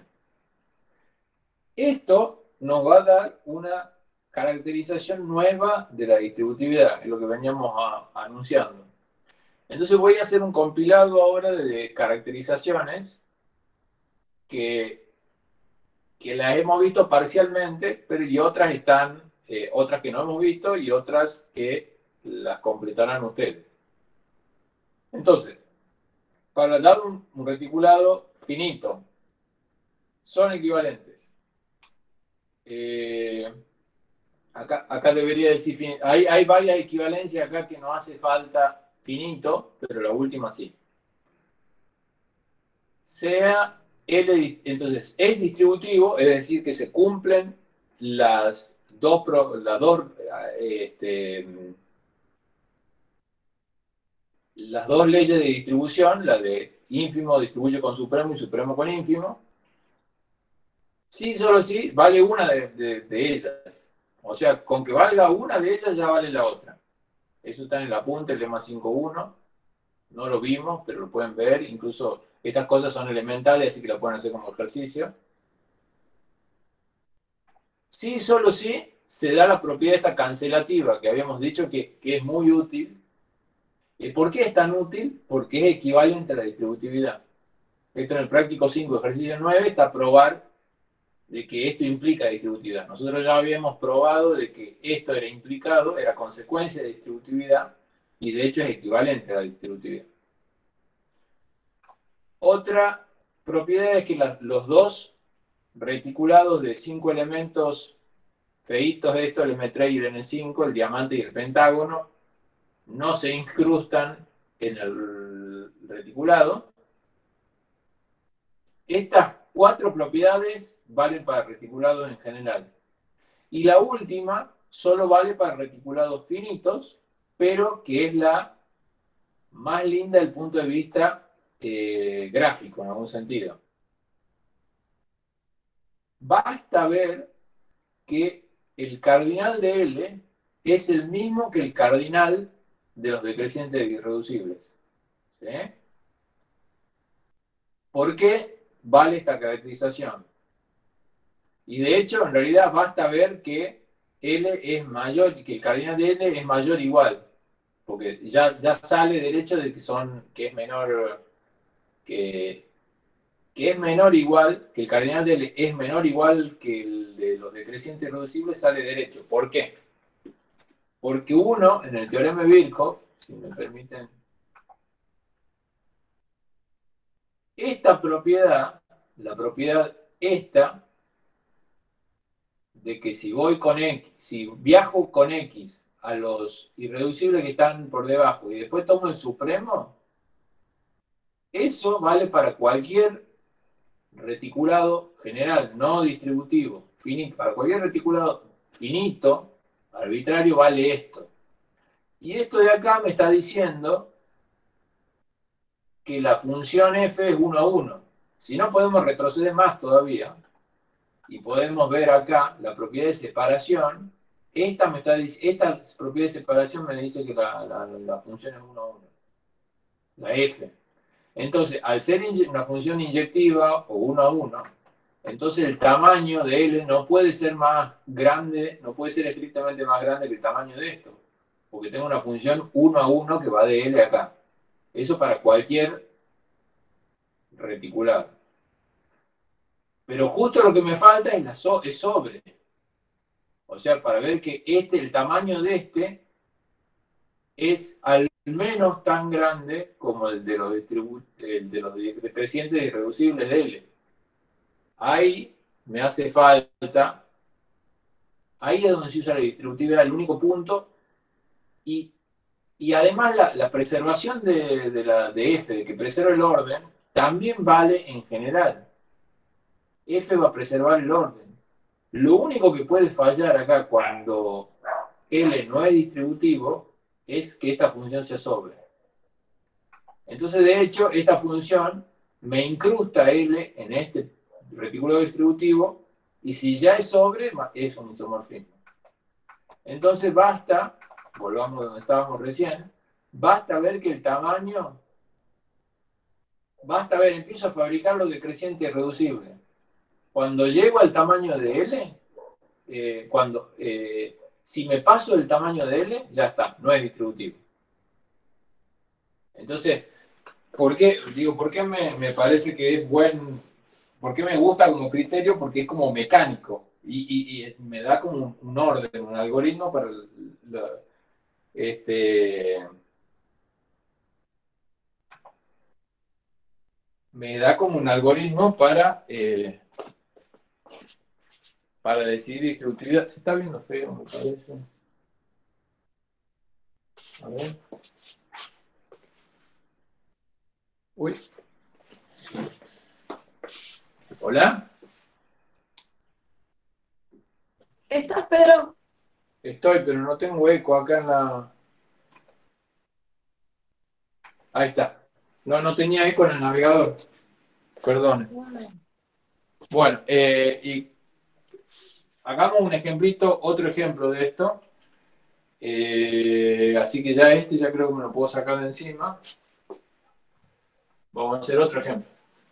Esto nos va a dar una caracterización nueva de la distributividad, es lo que veníamos a, anunciando. Entonces voy a hacer un compilado ahora de caracterizaciones que, que las hemos visto parcialmente, pero y otras están, eh, otras que no hemos visto y otras que las completarán ustedes. Entonces, para dar un, un reticulado finito, son equivalentes. Eh, acá, acá debería decir finito. Hay, hay varias equivalencias acá que no hace falta finito, pero la última sí. Sea L, entonces es distributivo, es decir, que se cumplen las dos, las dos, este, las dos leyes de distribución, la de ínfimo distribuye con supremo y supremo con ínfimo. Sí, solo sí, vale una de, de, de ellas. O sea, con que valga una de ellas ya vale la otra. Eso está en el apunte, el lema cinco punto uno. No lo vimos, pero lo pueden ver. Incluso estas cosas son elementales, así que la pueden hacer como ejercicio. Sí, solo sí se da la propiedad esta cancelativa que habíamos dicho que, que es muy útil. ¿Y por qué es tan útil? Porque es equivalente a la distributividad. Esto en el práctico cinco, ejercicio nueve, está a probar de que esto implica distributividad. Nosotros ya habíamos probado de que esto era implicado, era consecuencia de distributividad, y de hecho es equivalente a la distributividad. Otra propiedad es que la, los dos reticulados de cinco elementos feitos, esto, el eme tres y el ene cinco, el diamante y el pentágono, no se incrustan en el reticulado. Estas cuatro propiedades valen para reticulados en general. Y la última solo vale para reticulados finitos, pero que es la más linda desde el punto de vista eh, gráfico, en algún sentido. Basta ver que el cardinal de L es el mismo que el cardinal de los decrecientes irreducibles. ¿Sí? ¿Por qué vale esta caracterización? Y de hecho, en realidad, basta ver que L es mayor, que el cardinal de L es mayor o igual, porque ya, ya sale del hecho de que, son, que es menor que, que es menor igual, que el cardinal de L es menor igual que el de los decrecientes irreducibles, sale derecho. ¿Por qué? Porque uno, en el teorema de Birkhoff, si me permiten, esta propiedad, la propiedad esta, de que si voy con X, si viajo con X a los irreducibles que están por debajo y después tomo el supremo, eso vale para cualquier reticulado general, no distributivo, finito. Para cualquier reticulado finito, arbitrario, vale esto. Y esto de acá me está diciendo que la función f es uno a uno. Si no, podemos retroceder más todavía y podemos ver acá la propiedad de separación. Esta, me está, esta propiedad de separación me dice que la, la, la función es uno a uno, la f. Entonces, al ser una función inyectiva o uno a uno, entonces el tamaño de L no puede ser más grande, no puede ser estrictamente más grande que el tamaño de esto, porque tengo una función uno a uno que va de L acá. Eso para cualquier reticulado. Pero justo lo que me falta es, la so es sobre. O sea, para ver que este, el tamaño de este es al menos tan grande como el de los, el de los decrecientes irreducibles de L. Ahí me hace falta, ahí es donde se usa la distributividad, el único punto, y, y además la, la preservación de, de, la, de F, de que preserva el orden, también vale en general. F va a preservar el orden. Lo único que puede fallar acá cuando L no es distributivo es que esta función sea sobre. Entonces, de hecho, esta función me incrusta L en este retículo distributivo, y si ya es sobre, es un isomorfismo. Entonces basta, volvamos donde estábamos recién, basta ver que el tamaño, basta ver, empiezo a fabricar los decrecientes reducibles. Cuando llego al tamaño de L, eh, cuando, eh, si me paso el tamaño de L, ya está, no es distributivo. Entonces, ¿por qué? Digo, ¿por qué me, me parece que es buen, por qué me gusta como criterio? Porque es como mecánico y, y, y me da como un, un orden, un algoritmo para el, la, este, me da como un algoritmo para, eh, para decidir distributividad. Se está viendo feo, me parece. A ver. Uy. ¿Hola? ¿Estás, Pedro? Estoy, pero no tengo eco acá en la... Ahí está. No, no tenía eco en el navegador. Perdón. Bueno, eh, y hagamos un ejemplito, otro ejemplo de esto. Eh, así que ya este ya creo que me lo puedo sacar de encima. Vamos a hacer otro ejemplo.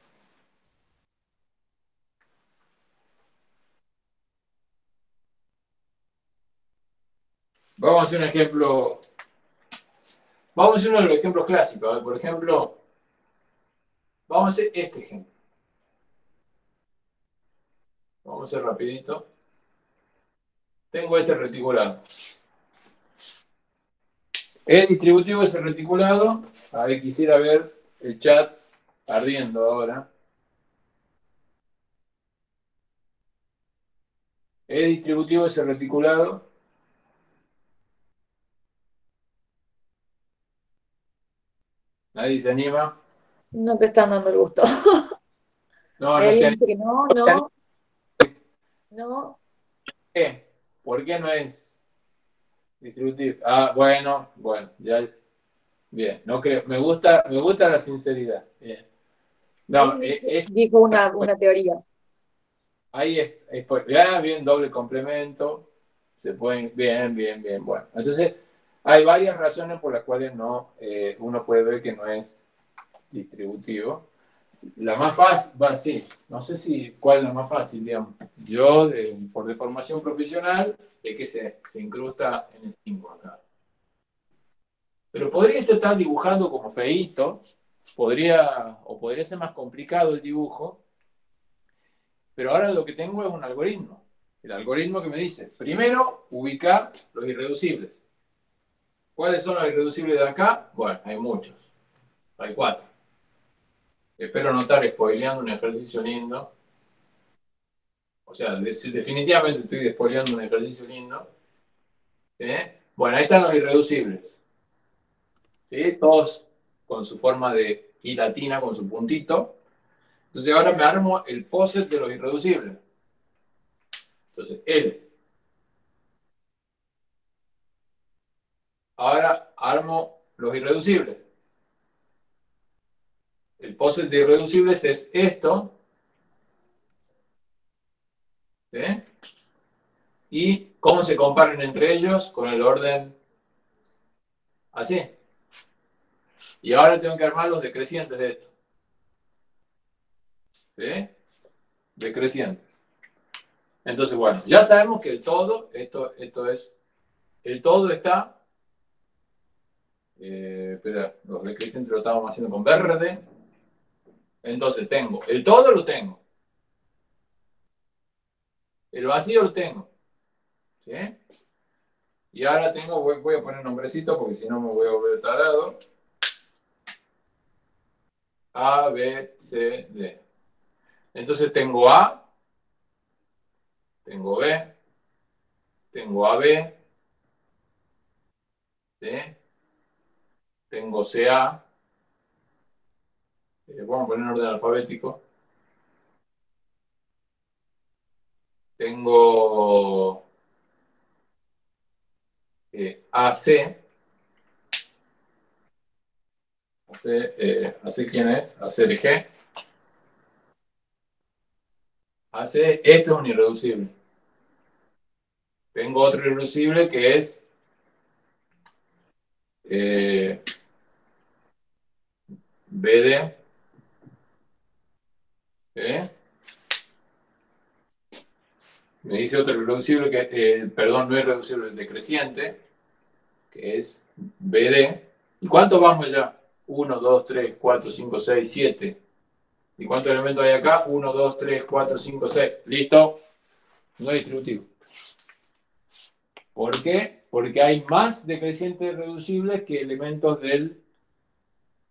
Vamos a hacer un ejemplo. Vamos a hacer uno de los ejemplos clásicos. ¿Eh? Por ejemplo, vamos a hacer este ejemplo. Vamos a hacer rapidito. Tengo este reticulado. El distributivo de ese reticulado. A ver, quisiera ver el chat ardiendo ahora. El distributivo de ese reticulado. Nadie se anima. No te están dando el gusto. No, Hay no se alguien anima. que dice que no, no, no. ¿Por qué no es distributivo? Ah, bueno, bueno, ya. Bien, no creo. Me gusta, me gusta la sinceridad. Bien. No, Él e- dijo, es, dijo una, una teoría. ahí es, es por- ya, bien, doble complemento. Se pueden, bien, bien, bien. Bueno, entonces hay varias razones por las cuales no, eh, uno puede ver que no es distributivo. La más fácil, bueno, sí, no sé si cuál es la más fácil, digamos. Yo, de- por deformación profesional, es que se, se incrusta en el cinco acá. Pero podría esto estar dibujando como feíto, podría, o podría ser más complicado el dibujo, pero ahora lo que tengo es un algoritmo. El algoritmo que me dice, primero, ubica los irreducibles. ¿Cuáles son los irreducibles de acá? Bueno, hay muchos. Hay cuatro. Espero no estar spoileando un ejercicio lindo. O sea, definitivamente estoy spoileando un ejercicio lindo. ¿Sí? Bueno, ahí están los irreducibles. ¿Sí? Todos con su forma de I latina, con su puntito. Entonces ahora me armo el poset de los irreducibles. Entonces, L. Ahora armo los irreducibles. El poset de irreducibles es esto. ¿Sí? Y cómo se comparan entre ellos con el orden así. Y ahora tengo que armar los decrecientes de esto. ¿Sí? Decrecientes. Entonces, bueno, ya sabemos que el todo, esto, esto es, el todo está, eh, espera, los decrecientes lo estábamos haciendo con verde. Entonces tengo, el todo lo tengo. El vacío lo tengo. ¿Sí? Y ahora tengo, voy, voy a poner nombrecito porque si no me voy a volver tarado. A, B, C, D. Entonces tengo A, tengo B, tengo A B, ¿sí? Tengo C A, eh, vamos a poner en orden alfabético. Tengo eh, A C, A C, eh, A C ¿quién es? A C G. A C, esto es un irreducible. Tengo otro irreducible que es eh, B D, ¿eh? Me dice otro irreducible que, eh, perdón, no es irreducible, es decreciente, que es B D. ¿Y cuántos vamos ya? uno, dos, tres, cuatro, cinco, seis, siete. ¿Y cuántos elementos hay acá? uno, dos, tres, cuatro, cinco, seis. Listo. No es distributivo. ¿Por qué? Porque hay más decrecientes reducibles que elementos del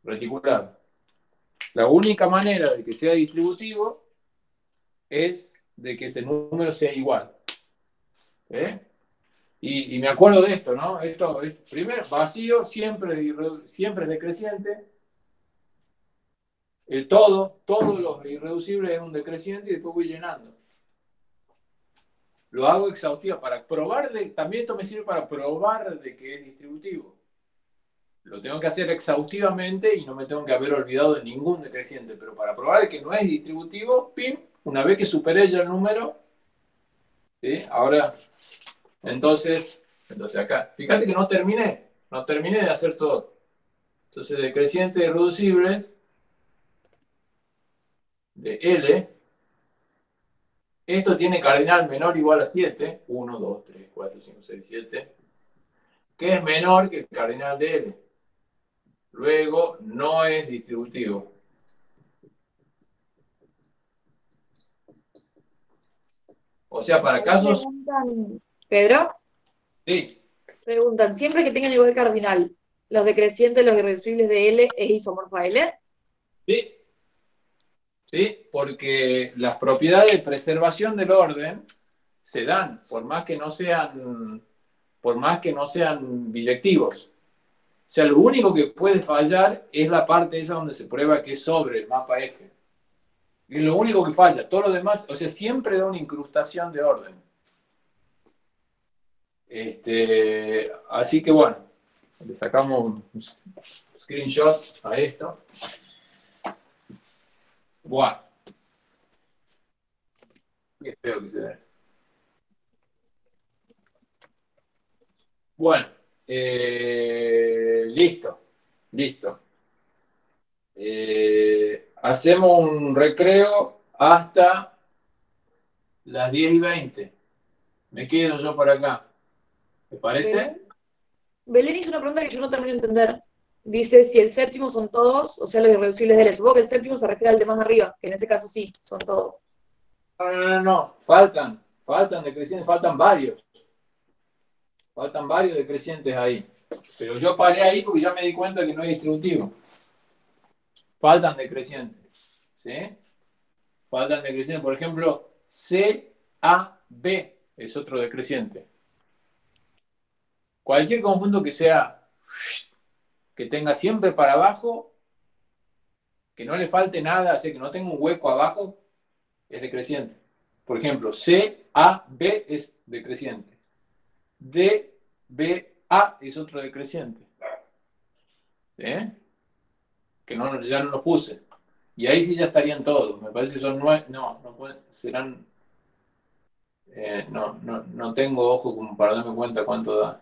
reticulado. La única manera de que sea distributivo es de que este número sea igual. ¿Eh? Y, y me acuerdo de esto, ¿no? Esto es, primero, vacío siempre, siempre es decreciente. El todo, todos los irreducibles es un decreciente y después voy llenando. Lo hago exhaustivo para probar, de, también esto me sirve para probar de que es distributivo. Lo tengo que hacer exhaustivamente y no me tengo que haber olvidado de ningún decreciente, pero para probar de que no es distributivo, pim, una vez que superé ya el número, ¿sí? Ahora, entonces, entonces acá, fíjate que no terminé, no terminé de hacer todo. Entonces, decrecientes irreducibles de L, esto tiene cardinal menor o igual a siete, uno, dos, tres, cuatro, cinco, seis, siete, que es menor que el cardinal de L. Luego, no es distributivo. O sea, para Ahí casos, preguntan, Pedro, sí, preguntan, siempre que tengan igual cardinal, los decrecientes, los irreducibles de L es isomorfo a L. sí, sí, porque las propiedades de preservación del orden se dan, por más que no sean, por más que no sean biyectivos. O sea, lo único que puede fallar es la parte esa donde se prueba que es sobre el mapa F. Es lo único que falla. Todo lo demás, o sea, siempre da una incrustación de orden. Este, así que bueno, le sacamos un screenshot a esto. Bueno, qué feo que se ve. Bueno, eh, listo, listo. Eh, hacemos un recreo hasta las diez y veinte. Me quedo yo por acá. ¿Te Belén, parece? Belén hizo una pregunta que yo no termino de entender. Dice si el séptimo son todos, o sea, los irreducibles de L. Supongo que el séptimo se refiere al de más arriba, que en ese caso sí, son todos. No, no, no, no. Faltan, faltan decrecientes, faltan varios. Faltan varios decrecientes ahí. Pero yo paré ahí porque ya me di cuenta que no es distributivo. Faltan decrecientes. ¿Sí? Faltan decrecientes. Por ejemplo, C A B es otro decreciente. Cualquier conjunto que sea, que tenga siempre para abajo, que no le falte nada, o sea, que no tenga un hueco abajo, es decreciente. Por ejemplo, C A B es decreciente. D B A es otro decreciente. ¿Eh? Que no, ya no los puse. Y ahí sí ya estarían todos. Me parece que son nueve. No, no pueden, serán. Eh, no, no, no tengo ojo como para darme cuenta cuánto da.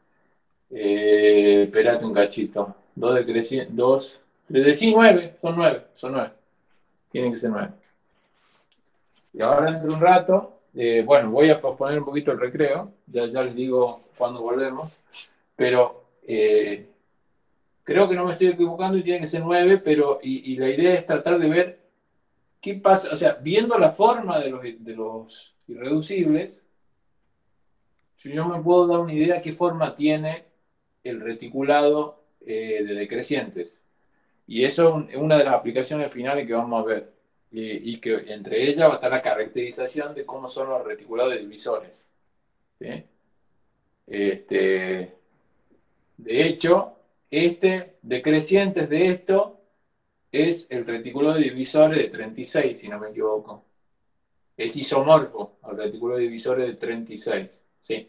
Eh, espérate un cachito. Dos decrecientes. Dos. Tres, sí, nueve. Son nueve. Son nueve. Tienen que ser nueve. Y ahora dentro de un rato, eh, bueno, voy a posponer un poquito el recreo. Ya, ya les digo cuándo volvemos. Pero eh, creo que no me estoy equivocando y tiene que ser nueve. Pero, y, y la idea es tratar de ver qué pasa, o sea, viendo la forma de los, de los irreducibles, yo me puedo dar una idea de qué forma tiene el reticulado eh, de decrecientes. Y eso es una de las aplicaciones finales que vamos a ver. Y, y que entre ellas va a estar la caracterización de cómo son los reticulados de divisores. ¿Sí? Este, de hecho, este decrecientes de esto es el reticulado de divisores de treinta y seis, si no me equivoco. Es isomorfo al retículo divisor de treinta y seis. ¿Sí?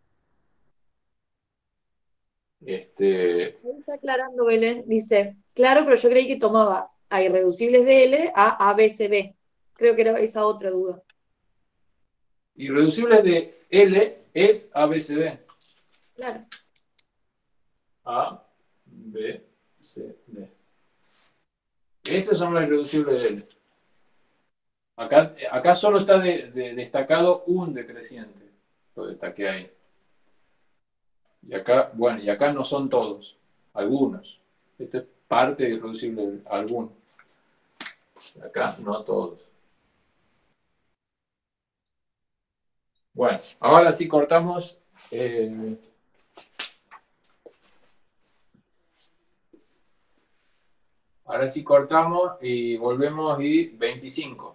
Este, Ahí está aclarando Belén, dice, claro, pero yo creí que tomaba a irreducibles de L a A, B, C, D. Creo que era esa otra duda. irreducible de L es A B C D. Claro. A, B, C, D. Esos son los irreducibles de L. Acá, acá solo está de, de, destacado un decreciente. Lo destaqué ahí. Y acá, bueno, y acá no son todos. Algunos. Esto es parte de irreducible de algunos. Acá no todos. Bueno, ahora sí cortamos. Eh, Ahora sí cortamos y volvemos y veinticinco.